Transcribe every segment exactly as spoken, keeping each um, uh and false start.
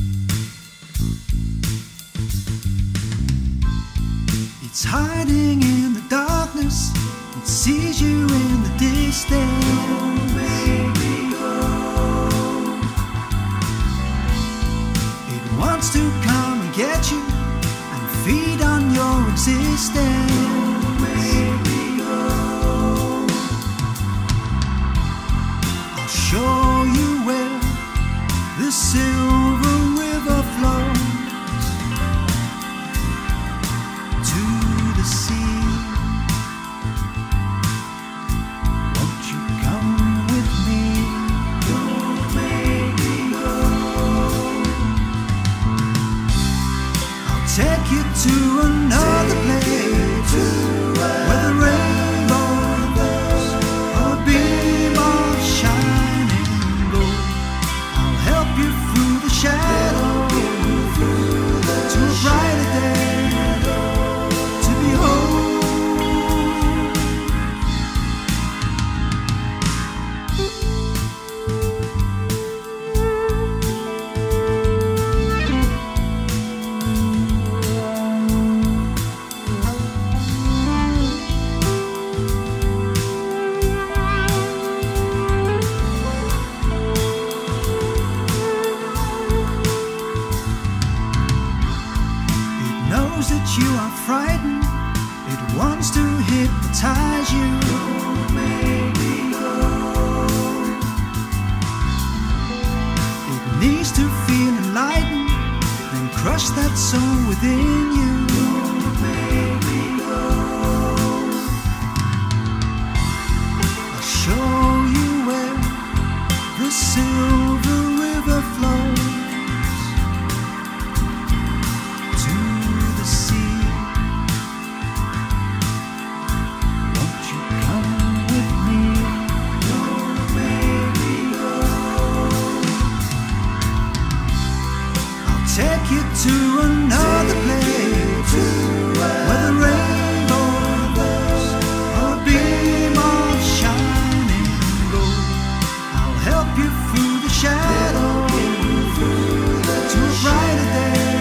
It's hiding in the darkness, it sees you in the distance. Don't make me go. It wants to come and get you and feed on your existence. Don't make me go. I'll show you where the silver river flows to the sea. Won't you come with me? Don't make me go. I'll take you to another place where the rainbow flows on a beam of shining gold. I'll help you through the shadow to a brighter day to behold. Knows that you are frightened, it wants to hypnotize you. Don't make me go. It needs to feel enlightened, then crush that soul within you. Don't make me go. I'll show you where the silver river flows to the sea. Won't you come with me? Don't make me go. I'll take you to another place where the rainbow flows on a beam of shining gold. I'll help you through the shadow to a brighter day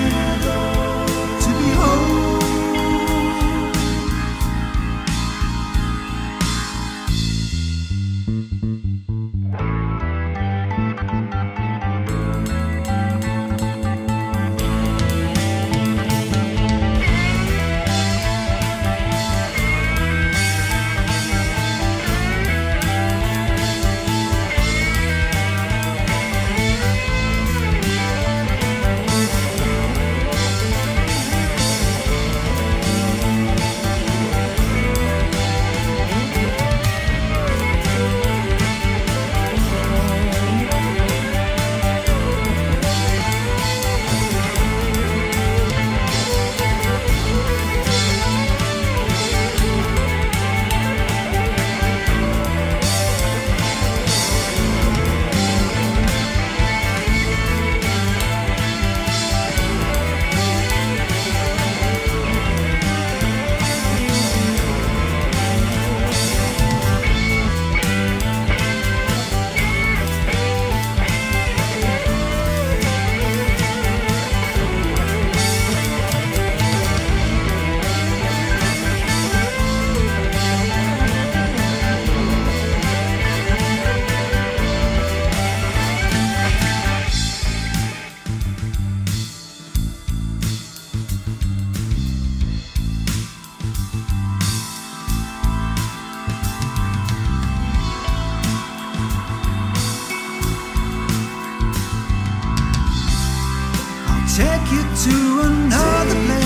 to behold. Take you to another place